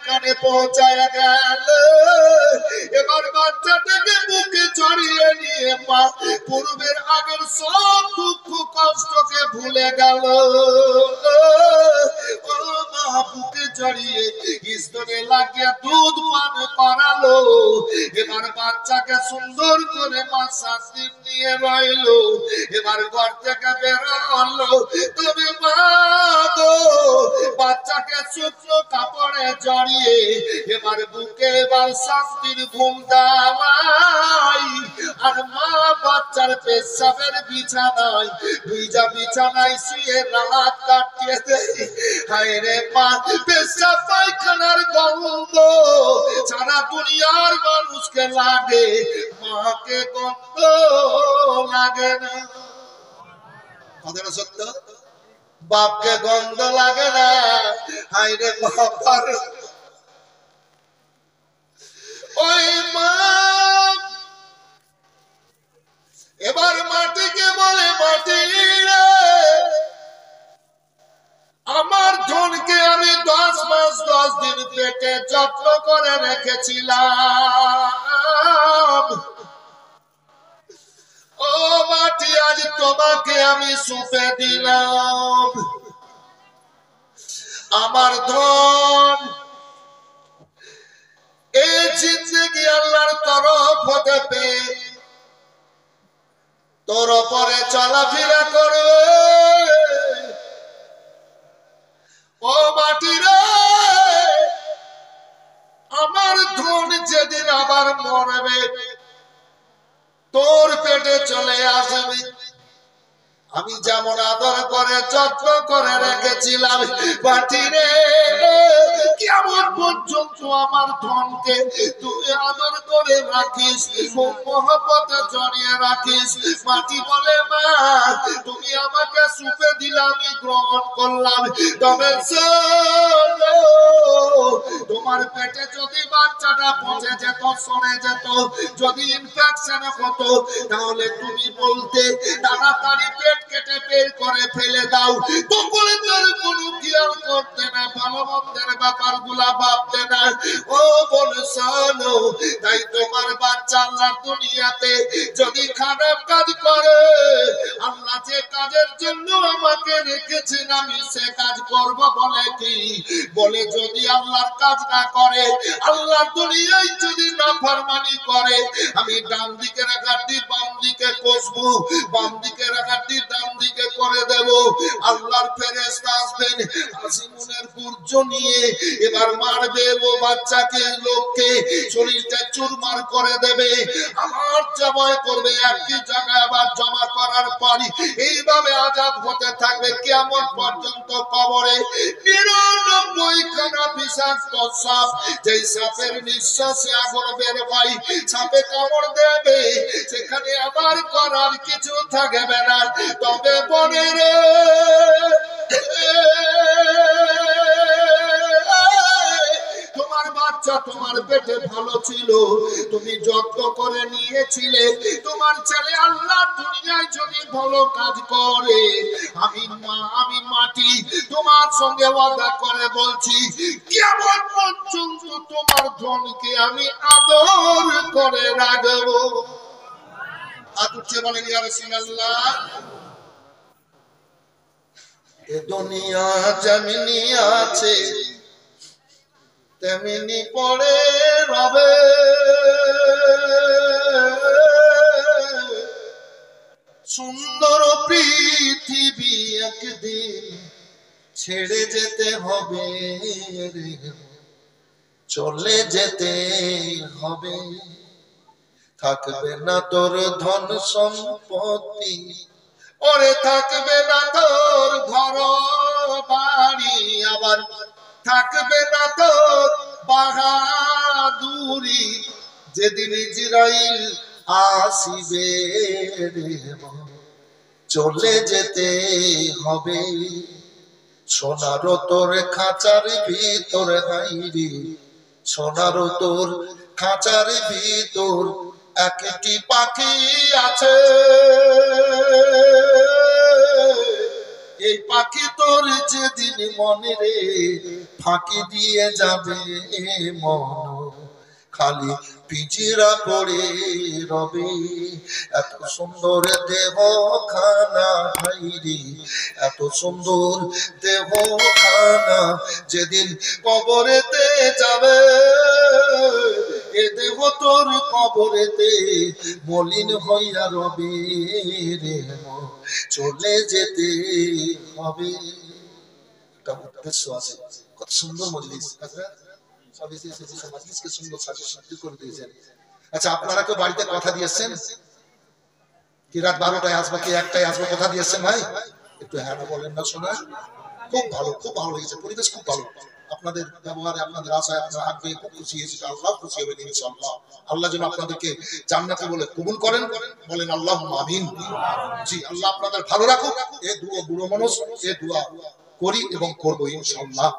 কানে পৌঁছায় গেল। এবার বাচ্চাটাকে বুকে জড়িয়ে নিয়ে মা পূর্বের আগের সব দুঃখ কষ্টকে ভুলে গেল। ও মা বুকে জড়িয়ে স্তনে লাগিয়ে দুধ পান করালো। এবার বাচ্চাকে সুন্দর করে মা শান্তি নিয়ে রইল। এবার ঘর থেকে বেরোলো। তবে মা গো বাচ্চাকে শুকনো কাপড়ে জড়িয়ে এবার বুকে এবার শান্তির ঘুম দাওয়াই। আর মা বাচ্চার পেশাবের বিছানায় ভিজা বিছানায় শুয়ে রাত কাটিয়ে দেয়। হায় রে মা পেশাব পায়খানার গন্ধ সারা দুনিয়ার মানুষকে লাগে, মাকে গন্ধ লাগে না। কথাটা সত্য? বাপকে গন্ধ লাগে না। হায় রে বাবার ওই মা এবার মাটিকে বলে, মাটি রে আমার ধনকে আমি 10 মাস 10 দিন পেটে যত্ন করে রেখেছিলাম। ও মাটি আজ তোমাকে আমি সুপে দিলাম। আমার ধন এই জিন্দেগি আল্লাহর তরফ হতে পেয়ে তোর উপরে চলাফেরা করবে। ও মাটি রে আমার ধন যেদিন আবার মরবে তোর পেটে চলে আসবে। আমি যেমন আদর করে যত্ন করে রেখেছিলাম মাটি রে কেমন পর্যন্ত আমার ধনকে তুই আদর করে রাখিস, মহব্বতে জড়িয়ে রাখিস। মাটি বলে মা তুমি আমাকে সুপে দিলে আমি গ্রহণ করলাম। তবে তোমার পেটে যদি বাচ্চাটা পচে যেত সরে যেত, যদি ইনফেকশন হতো তাহলে তুমি বলতে তাড়াতাড়ি পেট কেটে বের করে ফেলে দাও। তখন তোর কোনো খেয়াল করতে না, ভালো মন্দের ব্যাপারগুলা ভাবতে না। ও বলে শোনো তাই তোমার বাচ্চা আল্লাহর দুনিয়াতে যদি খারাপ কাজ করে আল্লাহ যে কাজের জন্য আমাকে রেখেছেন আমি সে কাজ করব বলে কি বলে যদি আল্লাহর কাজ না করে, আল্লাহর দুনিয়ায় যদি নাফরমানি করে আমি ডান দিকে রাখাটি বাম দিকে কষবো, বাম দিকে রাখাটি ডান দিকে করে দেব। আল্লাহর ফেরেশতা আসবেন আসিমুনের গুর্জ নিয়ে এবার মারবে ও বাচ্চাকে লোককে, শরীরটা চুরমার করে দেবে। আমার জবাই করবে একই জায়গায় আবার জমা করার পরই এইভাবে আযাব হতে থাকবে কিয়ামত পর্যন্ত। কবরে ৯৯ খানা বিষাক্ত সাপ, যেই সাপের নিঃশ্বাসে আগুন বের হয়, সাপে কামড় দেবে সেখানে আবার করার কিছু থাকবে না। তবে বনে রে তোমার বাচ্চা তোমার পেটে ভালো ছিল, তুমি যত্ন করে নিয়েছিলে। তোমার ছেলে আল্লাহ দুনিয়ায় যদি ভালো কাজ করে আমি মাটি তোমার সঙ্গে ওয়াদা করে বলছি কিয়ামত পর্যন্ত তোমার ধনকে আমি আদর করে রাখবো। আতুচ্ছে বলেন ইয়া রাসূলুল্লাহ। এ দুনিয়া যেমনি আছে তেমনি পড়ে রবে, সুন্দর পৃথিবী একদিন ছেড়ে যেতে হবে রে, চলে যেতে হবে। থাকবে না তোর ধন সম্পত্তি, ওরে থাকবে না তোর ঘর বাড়ি, আবার থাকবে না তোর বাহাদুরি। যেদিন ইজরাইল আসিবে রে চলে যেতে হবে। সোনার তোর খাঁচার ভিতর হাইরে, সোনার তোর খাঁচার ভিতর একটি পাখি আছে, এই পাখি তোর যেদিন মনে রে ফাঁকি দিয়ে যাবে মন খালি পিঞ্জিরা পড়ে রবে। এত সুন্দর দেহ খানা ভাইরি, এত সুন্দর দেহ খানা যেদিন কবরেতে যাবে, এ দেহ তোর কবরেতে মলিন হইয়া রবে রে, চলে যেতে হবে। একটা উদ্দেশ্য আছে। কত সুন্দর মজলিস, আচ্ছা আপনারা কেউ বাড়িতে কথা দিয়েছেন কি রাত 12টায় আসবো কি 1টায় আসবো কথা দিয়েছেন ভাই? একটু হ্যাঁ বলেন না শোনা। খুব ভালো, খুব ভালো লেগেছে, পরিবেশ খুব ভালো, আপনাদের ব্যবহারে আপনাদের আশায় আপনারা আগ্রহে খুব খুশি হয়েছি। আল্লাহ খুশি হবেন ইনশাআল্লাহ। আল্লাহ যেন আপনাদেরকে জান্নাতে বলে কবুল করেন, বলেন আল্লাহুম্মা আমিন। জি আল্লাহ আপনাদের ভালো রাখুক, এই দুয়া বুড়ো মানুষ এই দোয়া করি এবং করব ইনশাআল্লাহ।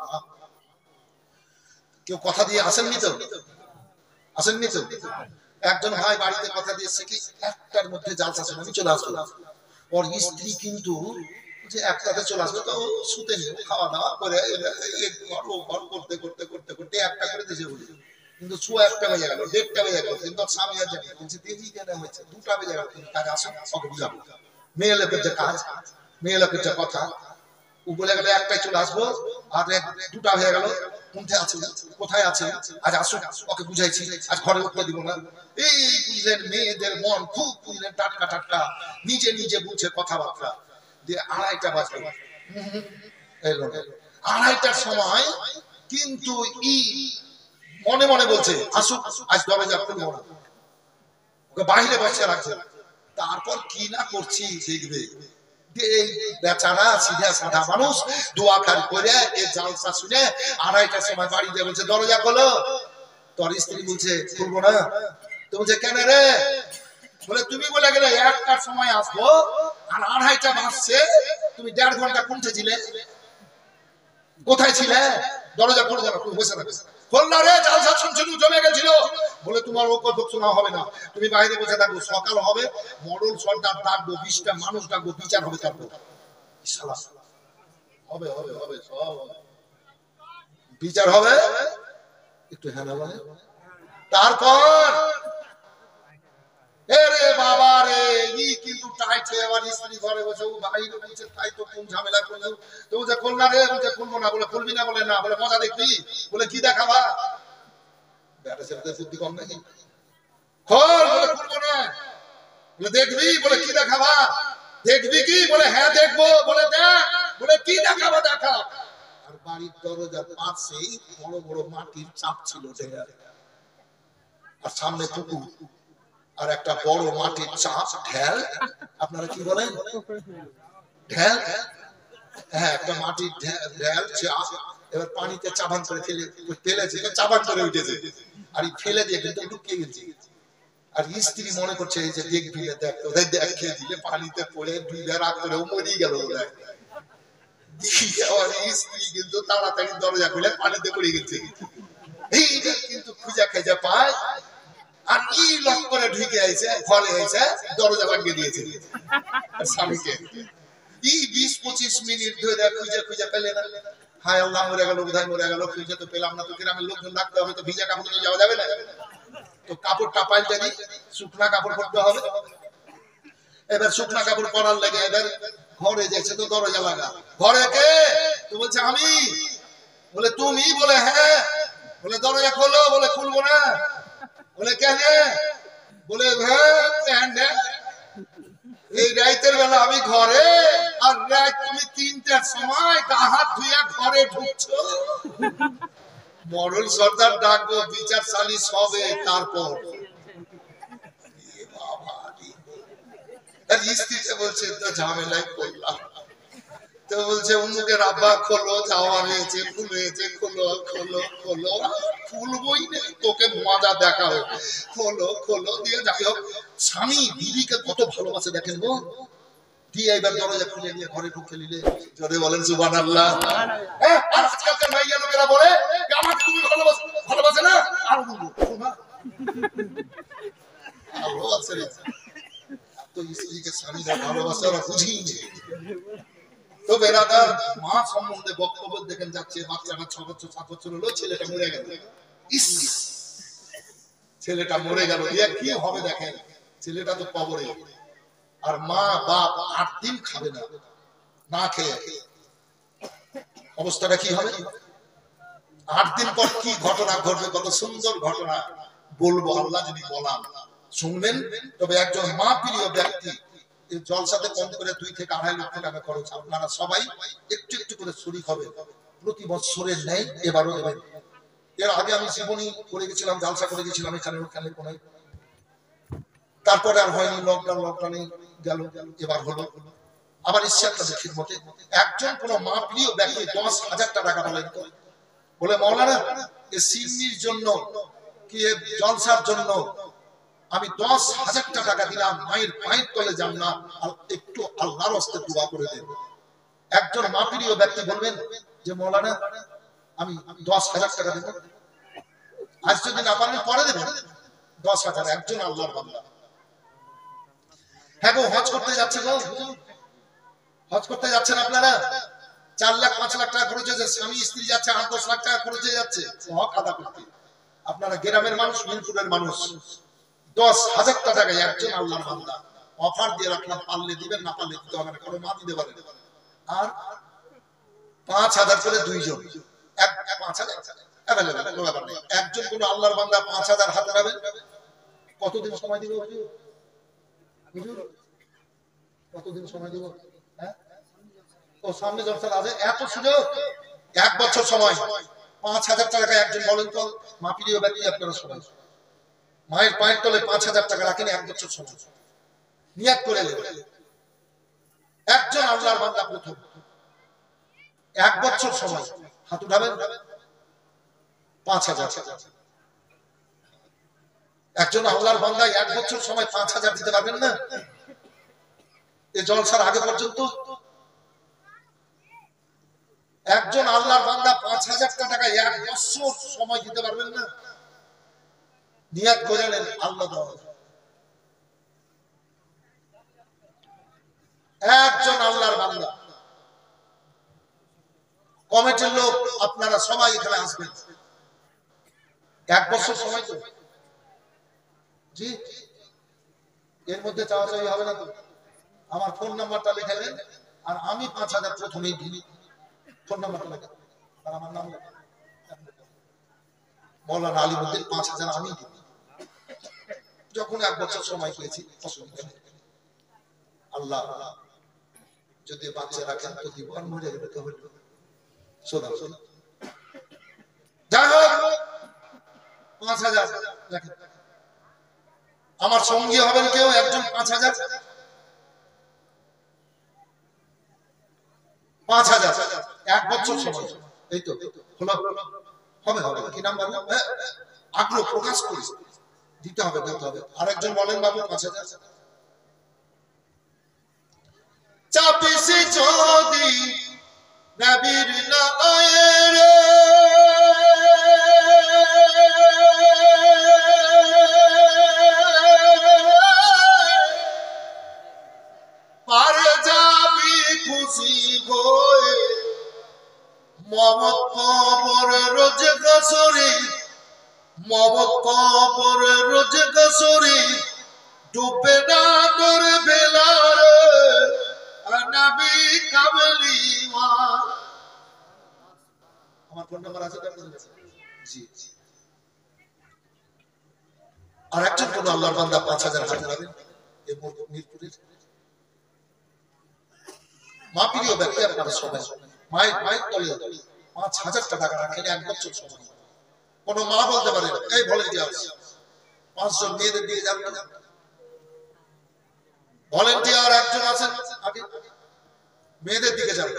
কেউ কথা দিয়ে আসেননি তো? আসেননি তো? একজন ভাই বাড়িতে কথা দিয়েছে কি 1টার মধ্যে জালসা শুনে আমি চলে আসবো। ওর স্ত্রী কিন্তু যে 1টাতে চলে আসবে, তো শুতে নিয়ে খাওয়া দাওয়া করে করতে করতে করতে করতে 1টা করে দিয়েছে বলি, কিন্তু 1টা বেজে গেল, 1:30 বেজে গেল, কিন্তু স্বামী আর জানি বলছে দেরি কেন হয়েছে, 2টা বেজে গেল, তুমি কাজ আসো ওকে বুঝাবো। মেয়ে লোকের যে কাজ, মেয়ে লোকের যে কথা, ও বলে গেল 1টায় চলে আসবো, আর 2টা হয়ে গেল, কোথায় আছে কোথায় আছে, আজ আসুক ওকে বুঝাইছি, আজ ঘরে উঠতে দিব না। এই বুঝলেন মেয়েদের মন খুব বুঝলেন টাটকা টাটকা, নিজে নিজে বুঝে কথাবার্তা দিয়ে 2:30 বাজবে, এলো 2:30টার সময় কিন্তু ই মনে মনে বলছে আসুক আজ দরজা খুলবো না, ওকে বাইরে বসে রাখছে। তারপর কি না করছি দেখবে, বেচারা সিধা সাদা মানুষ দোয়া খান করে এই জালসা শুনে 2:30টার সময় বাড়ি দিয়ে বলছে দরজা খোলো। তোর স্ত্রী বলছে খুলবো না। তো বলছে কেন রে? বলে তুমি বলে গেলে 1টার সময় আসবো আর 2:30টা বাজছে, তুমি 1.5 ঘন্টা কোনটা ছিলে, কোথায় ছিলে? দরজা খুলে যাবে, তুমি বসে থাকবে। খোলনা রে, জালসা শুনছিলু জমে গেছিল। বলে তোমার ও কথা শোনা হবে না, তুমি বাইরে বসে থাকো, সকাল হবে মডল সর্দার ডাকবো, 20টা মানুষ ডাকবো, বিচার হবে, তারপর হবে হবে হবে সব বিচার হবে। একটু হ্যাঁ বলে তারপর এরে বাবা রে, ই কিন্তু টাইট হয়ে আবার স্ত্রী ঘরে বসে, ও বাইরে বলছে তাই তো কোন ঝামেলা করলো। তো বলছে খুলনা রে, বলছে খুলবো না। বলে খুলবি না? বলে না। বলে মজা দেখবি? বলে কি দেখাবা? বেটা ছেলেদের বুদ্ধি কম নাকি? খোল। বলে খুলবো না। বলে দেখবি? বলে কি দেখাবা? দেখবি কি? বলে হ্যাঁ দেখবো। বলে দেখ। বলে কি দেখাবা? দেখা। আর বাড়ির দরজার পাশেই বড় বড় মাটির চাপ ছিল ঢের, আর সামনে পুকুর, আর একটা বড় মাটির চাপ ঢেল, আপনারা কি বলেন ঢেল? হ্যাঁ একটা মাটির ঢেল চাপ, এবার পানিতে চাবান করে ফেলেছে, চাবান করে উঠেছে, আর ফেলে দিয়ে কিন্তু ঢুকিয়ে গেছে। আর স্ত্রী মনে করছে এই যে দেখবি দেখতে, ওদের দেখে দিলে পানিতে পড়ে ডুবে রাগ করে ও মরেই গেল। স্ত্রী কিন্তু তাড়াতাড়ি দরজা খুলে পানিতে পড়ে গেছে, এইটা কিন্তু খুঁজে খেজে পায়, আর ই লক করে ঢুকে আইছে ঘরে, আইছে দরজা ভাঙিয়ে দিয়েছে স্বামীকে। ই 20-25 মিনিট ধরে খুঁজে খুঁজে পেলে না। হায় আল্লাহ, মরে গেল, বোধহয় মরে গেল, খুঁজে তো পেলাম না। তো গ্রামের লোকজন ডাকতে হবে, তো ভিজা কাপড় তো যাওয়া যাবে না, তো কাপড়টা পাল্টে দিই, শুকনা কাপড় পরতে হবে। এবার শুকনা কাপড় পরার লাগে এবার ঘরে যাচ্ছে, তো দরজা লাগা। ঘরে কে? তো বলছে আমি। বলে তুমি? বলে হ্যাঁ। বলে দরজা খোলো। বলে খুলবো না। বলে কেন? বলে হ্যাঁ এই রাতের বেলা আমি ঘরে, আর রাত তুমি 3টার সময় গা হাত ধুইয়া ঘরে ঢুকছো। মডল সর্দার ডাকবো, বিচার সালিশ হবে, তারপর স্ত্রীকে বলছে তো ঝামেলায় পড়লাম। তো বলছে অমুকের আব্বা খোলো, যাওয়া হয়েছে, ফুল হয়েছে, খোলো খোলো খোলো। খুলবই না, তোকে মজা দেখাও, খোলো খোলো দিয়ে। যাই হোক, স্বামী বিবিকে কত ভালোবাসে দেখেন গো। দিয়ে এবার দরজা খুলে নিয়ে ঘরে ঢুকে নিলে, যদি বলেন সুবহানাল্লাহ। আর আজকালকার মাইয়া লোকেরা বলে আমাকে তুমি ভালোবাসে না, আর বলবো ভালোবাসে না। তো স্ত্রীকে স্বামীরা ভালোবাসে, ওরা বুঝিয়ে। তো বেরাদার, মা সম্বন্ধে বক্তব্য দেখেন যাচ্ছে, বাচ্চাটা 6 বছর 7 বছর হলো, ছেলেটা মরে গেল। ইস, ছেলেটা মরে গেল, কি হবে দেখেন, ছেলেটা তো কবরে, আর মা বাপ 8 দিন খাবে না, না খেয়ে, অবস্থাটা কি হবে? 8 দিন পর কি ঘটনা ঘটবে, কত সুন্দর ঘটনা বলবো, আল্লাহ যদি বলান শুনবেন। তবে একজন মা প্রিয় ব্যক্তি, এই জলসাতে কম করে 2 থেকে 2.5 লক্ষ টাকা খরচ, আপনারা সবাই একটু একটু করে শরীক হবে, প্রতি বছরের নেই এবারও দেবেন। এর আগে আমি জীবনী করে গেছিলাম, জালসা করে গেছিলাম এখানে ওখানে কোনায়, তারপরে আর হয়নি, লকডাউনে গেল, এবার হলো। আবার ইচ্ছাটা খিদমতে একজন কোন মা প্রিয় ব্যক্তি 10,000 টাকা বলেন তো, বলে মাওলানা এই সিন্নির জন্য কি জলসার জন্য আমি 10,000 টাকা দিলাম, মায়ের পায়ের তলে যান না, আর একটু আল্লাহর হস্তে দোয়া করে দেন। একজন মা প্রিয় ব্যক্তি বলবেন যে মাওলানা আমি 10,000 টাকা দেব, আজ যদি না পারেন পরে দেবেন 10,000। একজন আল্লাহর বান্দা, হ্যাঁ গো হজ করতে যাচ্ছে গো, হজ করতে যাচ্ছেন আপনারা, 4 লাখ 5 লাখ টাকা খরচ হয়ে যাচ্ছে, স্বামী স্ত্রী যাচ্ছে 8-10 লাখ টাকা খরচ হয়ে যাচ্ছে হক আদা করতে। আপনারা গ্রামের মানুষ, মিরপুরের মানুষ, 10,000 টাকা একজন আল্লাহর বান্দা অফার দিয়ে রাখলাম, পারলে দিবেন, না পারলে দিতে হবে না, কোনো মা দিতে পারে। আর 5,000 করে 2 জন, 5,000 अवेलेबल, কোনো ব্যাপার নেই। একজন কোন আল্লাহর বান্দা 5,000 হাতে রাখবেন, কতদিন সময় দিব হুজুর? হুজুর কতদিন সময় দিব? হ্যাঁ, ও সামনে জলসা আছে, এত সুযোগ, 1 বছর সময়, 5,000 টাকা একজন বলেন তো, মা প্রিয় ব্যক্তি আপনারা সবাই মায়ের পায়ের তলে 5,000 টাকা রাখেন, 1 বছর সময় নিয়াত করে নেবেন। একজন আল্লাহর বান্দা প্রথম 1 বছর সময় হাত উঠাবেন, 5,000। একজন আল্লাহর বান্দা 1 বছর সময় 5,000 দিতে পারবেন না? এই জলসার আগে পর্যন্ত একজন আল্লাহর বান্দা 5,000 টাকা 1 বছর সময় দিতে পারবেন না? নিয়াত করে নেন, আল্লাহ দেওয়া। একজন আল্লাহর বান্দা, কমিটির লোক আপনারা সবাই এখানে আসবেন, 1 বছর সময় তো জি, এর মধ্যে চাওয়া চাই হবে না তো। আমার ফোন নাম্বারটা লিখে দেন, আর আমি 5,000 প্রথমেই দিই, ফোন নাম্বারটা লিখে আর আমার নাম মৌলানা আলিমুদ্দিন, 5,000 আমি দিই। যখন 1 বছর সময় পেয়েছি, অসুবিধা নেই, আল্লাহ যদি বাচ্চা রাখেন তো দিব, আর মরে গেলে তো হইল। শোনা শোনা, যাই হোক 5,000 রাখেন। আমার সঙ্গী হবেন কেউ একজন 5,000, 5,000 1 বছর সময়, এই তো হলো, হবে হবে, কি নাম বলবো, আগ্রহ প্রকাশ করি, দিতে হবে দিতে হবে। আরেকজন বলেন বাবু 5,000। চাপিসি যদি নবীর নায়ের পারে যাবি খুশি হয়ে, মমত কবর রোজ গসরি, মমত কবর রোজ গসরি, ডুবে না তোর বেলার নবী কাবলি মা। আমার ফোন নাম্বার আছে জি। আর একজন কোন আল্লাহর বান্দা 5,000 হাতে রাখবেন, এই মিরপুরের মা প্রিয় ব্যক্তি আপনারা সবাই মায়ের পায়ের তলে 5,000 টাকা রাখেন, 1 বছর সময়। কোন মা বলতে পারে এই ভলেন্টিয়ার 5 জন মেয়েদের দিয়ে যান না, ভলেন্টিয়ার একজন আছেন আগে মেয়েদের দিকে যান।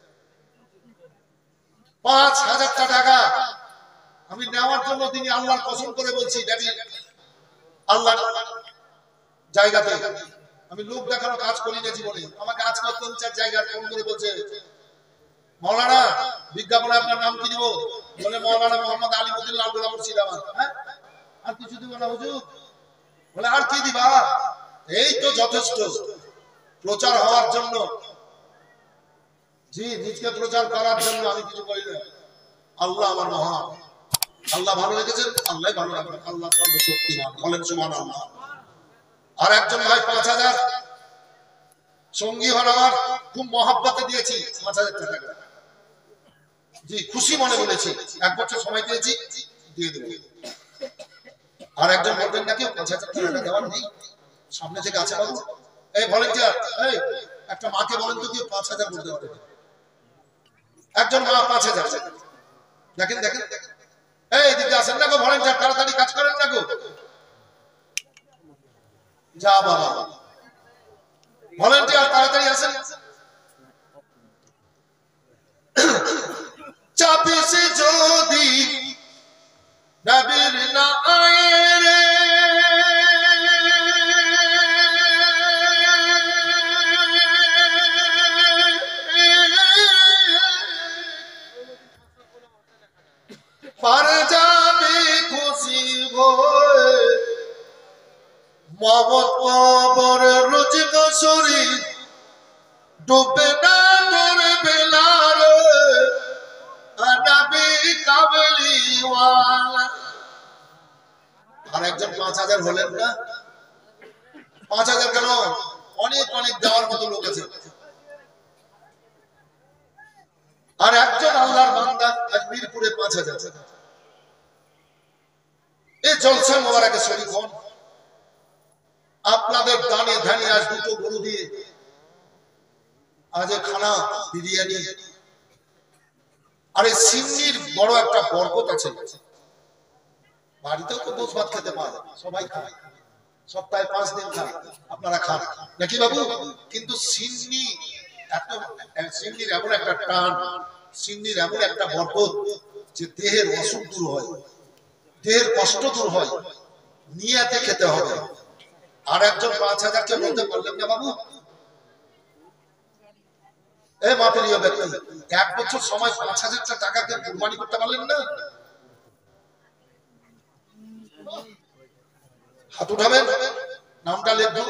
5,000 টাকা আমি নেওয়ার জন্য তিনি আল্লাহর কসম করে বলছি, ড্যাডি আল্লাহ জায়গাতে আমি লোক দেখানো কাজ করি না জীবনে। আমাকে আজকাল 3-4 জায়গায় ফোন করে বলছে, মাওলানা বিজ্ঞাপনে আপনার নাম কি দিব? বলে মাওলানা মোহাম্মদ আলিমুদ্দিন লালগোলা মুর্শিদাবাদ। হ্যাঁ, আর কিছু দিব না হুজুর? বলে আর কি দিবা? এই তো যথেষ্ট প্রচার হওয়ার জন্য জি, নিজকে প্রচার করার জন্য আমি কিছু করি না। আল্লাহ আমার মহান, আল্লাহ ভালো রেখেছেন, আল্লাহ ভালো রাখবেন, আল্লাহ সর্বশক্তিমান, বলেন সুবহানাল্লাহ। আর একজন ভাই 5000 সঙ্গী হল আমার, খুব মহাব্বতে দিয়েছি 5000 টাকা। জি, খুশি মনে বলেছি, 1 বছর সময় দিয়েছি, দিয়ে দেব। আর একজন বলবেন নাকি 5000 টাকা দেওয়ার নেই, সামনে থেকে আছে বাবু। এই ভলান্টিয়ার, এই একটা মাকে বলেন তো কি 5000 বলতে পারে? একজন মা 5000, দেখেন দেখেন, এই দিকে আসেন না গো ভলান্টিয়ার, তাড়াতাড়ি কাজ করেন না গো। যা বাবা, ভলান্টিয়ার তাড়াতাড়ি আসেন। চাপিসে যদি নবীর না আয়ে রে, পার যাবে খুশি হয়ে মমত কবর রোজ গসরি, ডুবে না করে বেলার নবী কাবলিওয়ালা। আর একজন 5000 হলেন না? 5000 কেন, অনেক অনেক দেওয়ার মতো লোক আছে। আর একজন আল্লাহর বান্দা আজ মিরপুরে 5000। এই জলসা মোবারকে শরীক হন, আপনাদের দানে ধানে আজ 2টো গরু দিয়ে আজ খানা বিরিয়ানি। আরে সিন্নির বড় একটা বরকত আছে, বাড়িতেও তো দোষ ভাত খেতে পারে, সবাই খায়, সপ্তাহে 5 দিন খায়, আপনারা খান নাকি বাবু? কিন্তু সিন্নির এমন একটা টান, সিন্নির এমন একটা বরকত যে দেহের অসুখ দূর হয়, দেহের কষ্ট দূর হয়, নিয়াতে খেতে হবে। আর একজন 5000 কে বলতে পারলেন না বাবু? এই মাপেরীয় ব্যক্তি 1 বছর সময় 5000 টাকাকে কুরবানি করতে পারলেন না? হাত উঠাবেন, নামটা লিখবেন,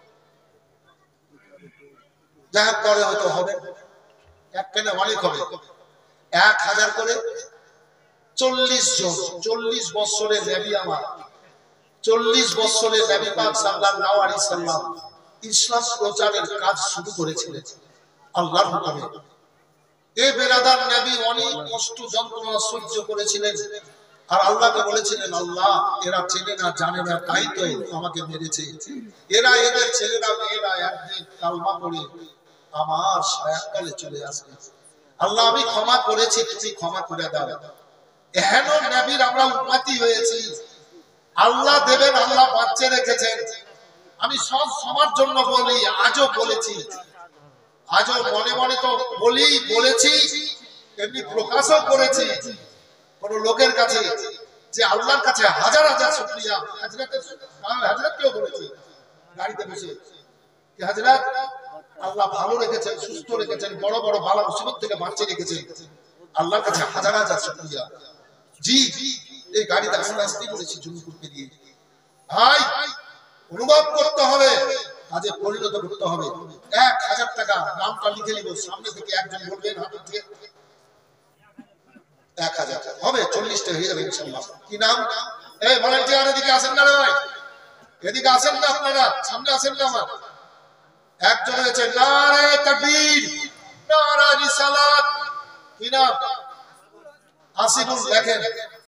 যা করে হয়তো হবে, এক কেনে অনেক হবে। 1000 করে 40 জন, 40 বছরের নবী আমার, 40 বছরের নবী পাক সাল্লাল্লাহু আলাইহি সাল্লাম ইসলাম প্রচারের কাজ শুরু করেছিলেন আল্লাহর হুকুমে। এই বেরাদার নবী অনেক কষ্ট যন্ত্রণা সহ্য করেছিলেন, আর আল্লাহকে বলেছিলেন, আল্লাহ এরা চেনে না জানে না তাই তো আমাকে মেরেছে, এরা এদের ছেলেরা মেয়েরা একদিন কালমা পড়ে আমার সায়াকালে চলে আসবে, আল্লাহ আমি ক্ষমা করেছি, তুমি ক্ষমা করে দাও। এহেন নবীর আমরা উম্মতি হয়েছি, আল্লাহ দেবেন, আল্লাহ বাঁচিয়ে রেখেছেন। আমি সব সবার জন্য বলি, আজও বলেছি, আজও মনে মনে তো বলেছি, এমনি প্রকাশও করেছি কোন লোকের কাছে, যে আল্লাহর কাছে হাজার হাজার শুকরিয়া। হযরতকেও বলেছি গাড়িতে বসে, যে হযরত আল্লাহ ভালো রেখেছেন, সুস্থ রেখেছেন, বড় বড় বালা মুসিবত থেকে বাঁচিয়ে রেখেছেন, আল্লাহর কাছে হাজার হাজার শুকরিয়া। জি, এই গাড়িতে আমরা আসতে বলেছি জুনপুরকে দিয়ে। ভাই অনুভব করতে হবে, কাজে পরিণত করতে হবে। 1000 টাকা নামটা লিখে নিব, সামনে থেকে একজন বলবেন হাত উঠিয়ে 1000 হবে, 40টা হয়ে যাবে ইনশাআল্লাহ। কি নাম? এই ভলান্টিয়ার এদিকে আসেন না রে ভাই, এদিকে আসেন না, আপনারা সামনে আসেন না। আমার একজন হয়েছে নারে তাকবীর, নারে রিসালাত। কি নাম? আসিফুল, লেখেন